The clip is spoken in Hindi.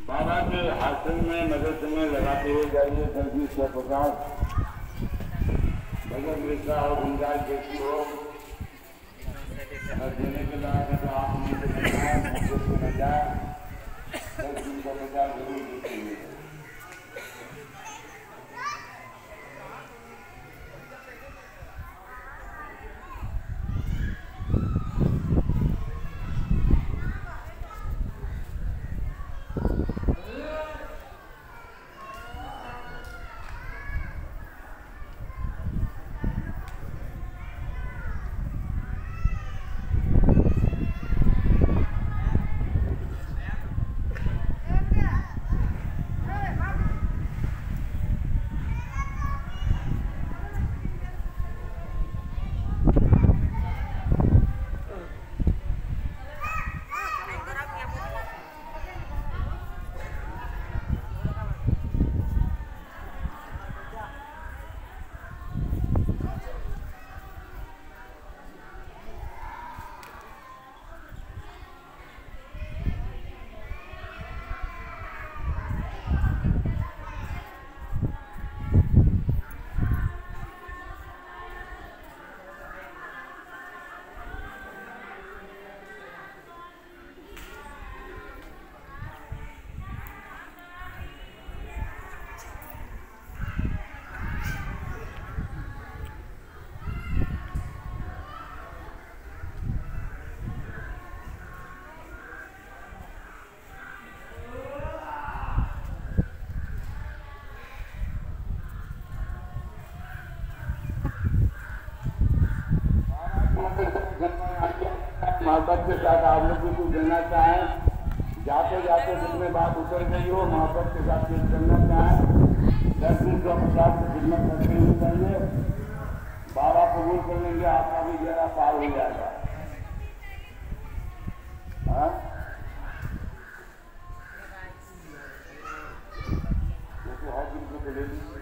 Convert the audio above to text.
बाबा के आसन में मदद में लगाते हुए जाइए। 10-20-50 भगत विद्या और गुंजाइश देखी हो। अगर देने के लायक है तो आप नीचे न जाए, मौके से न जाए। 10-20-50 जरूर देखिए। मोहब्बत के साथ आप लोग भी कुछ देना चाहें, जाते जाते दिल में बात उतर गई हो, मोहब्बत के साथ कुछ करना चाहें, 10-20-50 की खिदमत करते हुए चाहिए। बाबा कबूल कर लेंगे, आपका भी जरा पार हो जाएगा। हाँ, जैसे हर दिन को चलेगी।